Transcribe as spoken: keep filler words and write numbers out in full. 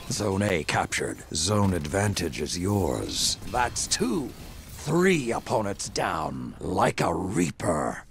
Zone A captured. Zone advantage is yours. That's two. Three opponents down, like a reaper.